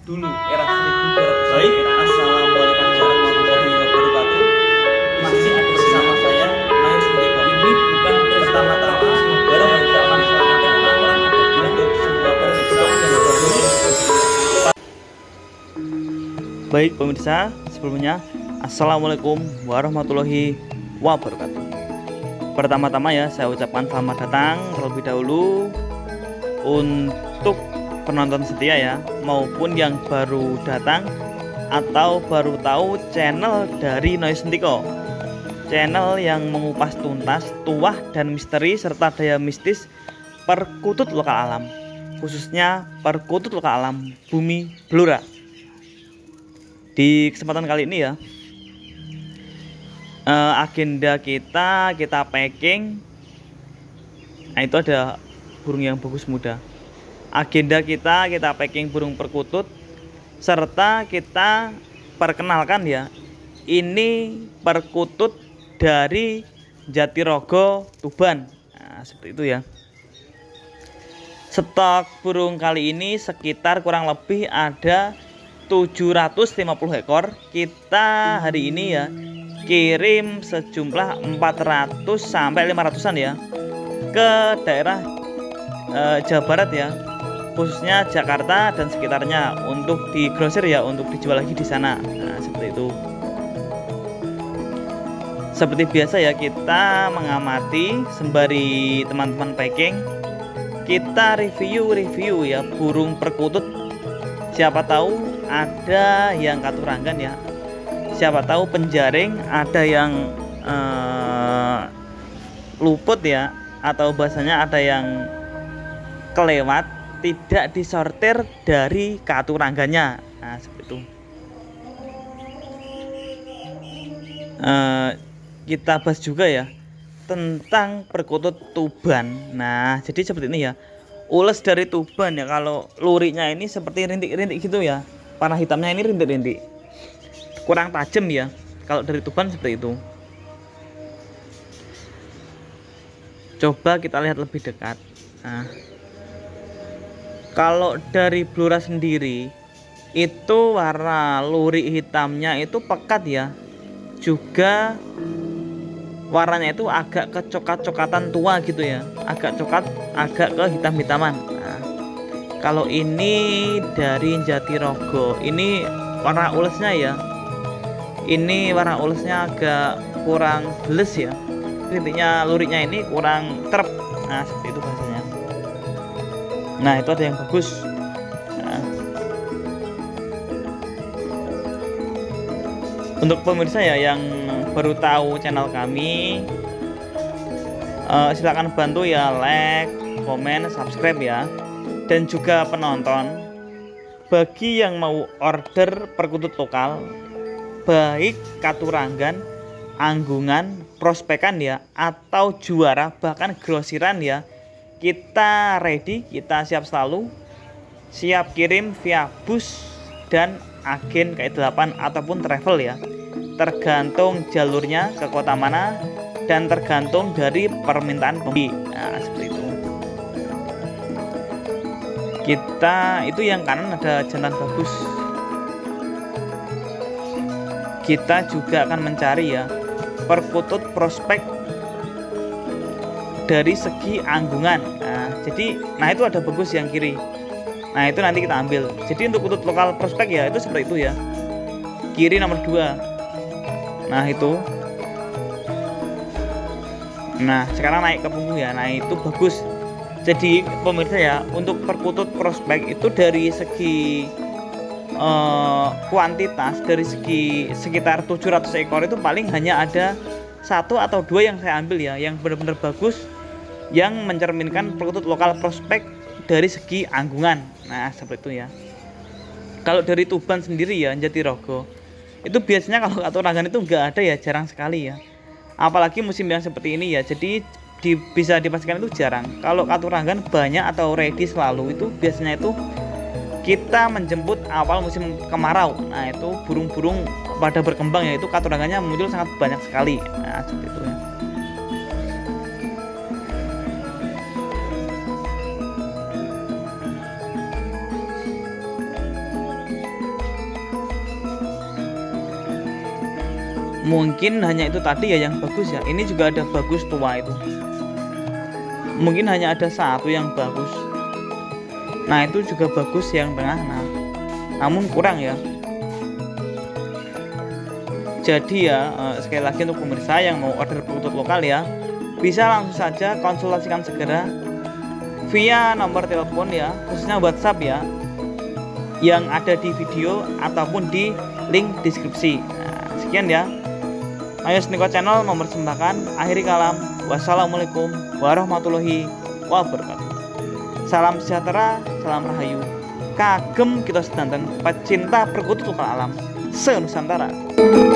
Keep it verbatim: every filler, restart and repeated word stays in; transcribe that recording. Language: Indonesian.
dulu era seribu dua ratus. Baik, assalamualaikum warahmatullahi wabarakatuh. Masih ada bersama saya Main Sendiko. Ini bukan pertama-tama baru mengucapkan selamat datang untuk semua pemirsa dan baru. Baik pemirsa, sebelumnya assalamualaikum warahmatullahi wabarakatuh. Pertama-tama ya saya ucapkan selamat datang terlebih dahulu untuk penonton setia ya, maupun yang baru datang atau baru tahu channel dari Noise Sendiko, channel yang mengupas tuntas tuah dan misteri serta daya mistis perkutut lokal alam, khususnya perkutut lokal alam bumi Blora. Di kesempatan kali ini ya, eh, agenda kita kita packing. Nah, itu ada burung yang bagus muda. Agenda kita kita packing burung perkutut serta kita perkenalkan ya, ini perkutut dari Jatirogo, Tuban. Nah, seperti itu ya. Stok burung kali ini sekitar kurang lebih ada tujuh ratus lima puluh ekor. Kita hari ini ya kirim sejumlah empat ratus sampai lima ratusan ya ke daerah eh, Jawa Barat ya, khususnya Jakarta dan sekitarnya, untuk digrosir ya, untuk dijual lagi di sana. Nah, seperti itu. Seperti biasa ya, kita mengamati sembari teman-teman packing, kita review-review ya burung perkutut. Siapa tahu ada yang katuranggan ya, siapa tahu penjaring ada yang uh, luput ya, atau bahasanya ada yang kelewat, tidak disortir dari katurangganya. Nah, seperti itu. Uh, kita bahas juga ya tentang perkutut Tuban. Nah, jadi seperti ini ya, ules dari Tuban ya, kalau luriknya ini seperti rintik-rintik gitu ya, warna hitamnya ini rintik-rintik, kurang tajam ya. Kalau dari Tuban seperti itu. Coba kita lihat lebih dekat. Nah, kalau dari Blora sendiri itu warna lurik hitamnya itu pekat ya, juga warnanya itu agak kecoklat-coklatan tua gitu ya, agak coklat, agak ke hitam-hitaman. Nah, kalau ini dari Jatirogo, ini warna ulesnya ya, ini warna ulesnya agak kurang beles ya, intinya luriknya ini kurang terp. Nah, seperti itu bahasanya. Nah, itu ada yang bagus. Nah, untuk pemirsa ya yang baru tahu channel kami, uh, silakan bantu ya like, komen, subscribe ya. Dan juga penonton, bagi yang mau order perkutut lokal, baik katuranggan, anggungan, prospekan ya, atau juara, bahkan grosiran ya, kita ready, kita siap selalu, siap kirim via bus dan agen K delapan ataupun travel ya, tergantung jalurnya ke kota mana dan tergantung dari permintaan pembeli. Nah, seperti itu. Kita itu yang kanan ada jantan bagus. Kita juga akan mencari ya perkutut prospek dari segi anggungan. Nah, jadi nah itu ada bagus yang kiri. Nah, itu nanti kita ambil. Jadi untuk kutut lokal prospek ya itu seperti itu ya. Kiri nomor dua. Nah, itu. Nah, sekarang naik ke punggung ya. Nah, itu bagus. Jadi pemirsa ya, untuk perkutut prospek itu dari segi uh, kuantitas, dari segi sekitar tujuh ratus ekor itu paling hanya ada satu atau dua yang saya ambil ya, yang benar-benar bagus, yang mencerminkan perkutut lokal prospek dari segi anggungan. Nah, seperti itu ya. Kalau dari Tuban sendiri ya, Jatirogo, itu biasanya kalau katurangan itu enggak ada ya, jarang sekali ya. Apalagi musim yang seperti ini ya, jadi di, bisa dipastikan itu jarang. Kalau katurangan banyak atau ready selalu, itu biasanya itu kita menjemput awal musim kemarau. Nah, itu burung-burung pada berkembang ya, itu katurangannya muncul sangat banyak sekali. Nah, seperti itu ya. Mungkin hanya itu tadi ya yang bagus ya. Ini juga ada bagus tua itu. Mungkin hanya ada satu yang bagus. Nah itu juga bagus yang tengah. Nah namun kurang ya. Jadi ya eh, sekali lagi untuk pemirsa yang mau order perkutut lokal ya, bisa langsung saja konsultasikan segera via nomor telepon ya, khususnya WhatsApp ya, yang ada di video ataupun di link deskripsi. Nah, sekian ya. Ayo Sniko Channel mempersembahkan akhiri kalam. Wassalamualaikum warahmatullahi wabarakatuh. Salam sejahtera, salam rahayu. Kagem kita sedanten pecinta perkutut lokal alam se-Nusantara.